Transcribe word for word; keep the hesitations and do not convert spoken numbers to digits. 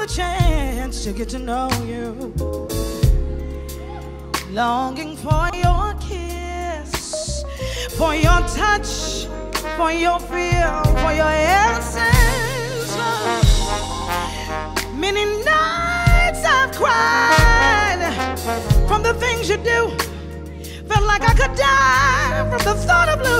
the chance to get to know you. Longing for your kiss, for your touch, for your feel, for your essence. Many nights I've cried from the things you do. Felt like I could die from the thought of